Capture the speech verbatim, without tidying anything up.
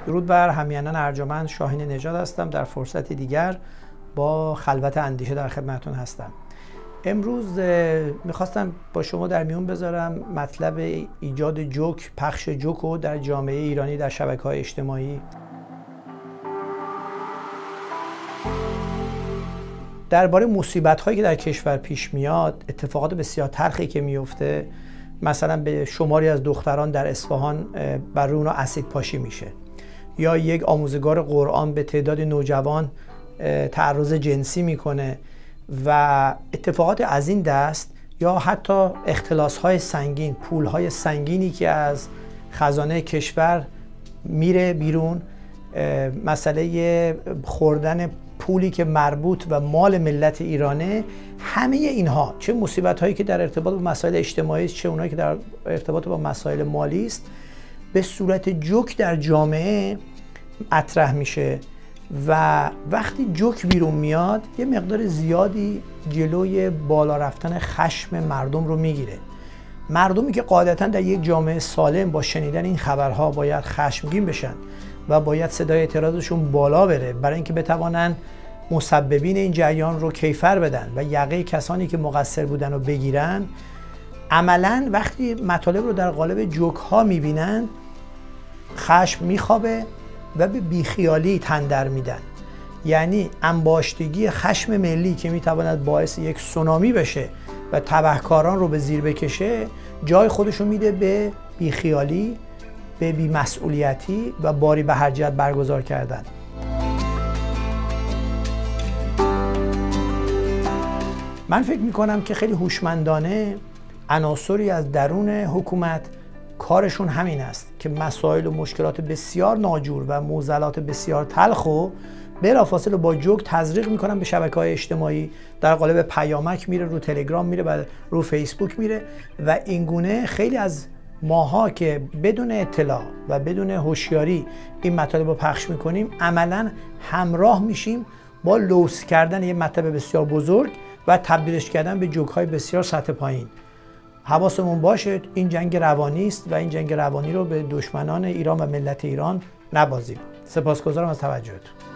درود بر همینان ارجمند، شاهین نژاد هستم. در فرصت دیگر با خلوت اندیشه در خدمتتون هستم. امروز میخواستم با شما در میون بذارم مطلب ایجاد جوک، پخش جوک در جامعه ایرانی در شبکه‌های اجتماعی. درباره مصیبت‌هایی که در کشور پیش میاد، اتفاقات بسیار تلخی که میفته، مثلا به شماری از دختران در اصفهان بر روی اونها اسید پاشی میشه، یا یک آموزگار قرآن به تعداد نوجوان تعرض جنسی میکنه و اتفاقات از این دست، یا حتی اختلاس‌های سنگین، پول‌های سنگینی که از خزانه کشور میره بیرون، مسئله خوردن پولی که مربوط و مال ملت ایرانه. همه اینها، چه مصیبت‌هایی که در ارتباط با مسائل اجتماعی است، چه اونایی که در ارتباط با مسائل مالی است، به صورت جوک در جامعه مطرح میشه و وقتی جوک بیرون میاد یه مقدار زیادی جلوی بالا رفتن خشم مردم رو میگیره. مردمی که قاعدتاً در یک جامعه سالم با شنیدن این خبرها باید خشمگین بشن و باید صدای اعتراضشون بالا بره برای اینکه بتوانن مسببین این جریان رو کیفر بدن و یقه کسانی که مقصر بودن رو بگیرن، عملاً وقتی مطالب رو در قالب جوک ها میبینن خشم میخوابه و به بیخیالی تن در میدن. یعنی انباشتگی خشم ملی که میتواند باعث یک سونامی بشه و تبهکاران رو به زیر بکشه، جای خودش رو میده به بیخیالی، به بی‌مسئولیتی و باری به هر جهت برگزار کردن. من فکر میکنم که خیلی هوشمندانه عناصری از درون حکومت کارشون همین است که مسائل و مشکلات بسیار ناجور و معضلات بسیار تلخ و بلافاصله با جوک تزریق میکنن به شبکه‌های اجتماعی، در قالب پیامک میره، رو تلگرام میره و رو فیسبوک میره و اینگونه خیلی از ماها که بدون اطلاع و بدون هوشیاری این مطالب رو پخش میکنیم، عملاً همراه میشیم با لوث کردن یه مطلب بسیار بزرگ و تبدیلش کردن به جوک های بسیار سطح پایین. حواسمون باشه این جنگ روانی است و این جنگ روانی رو به دشمنان ایران و ملت ایران نبازیم. سپاسگزارم از توجهتون.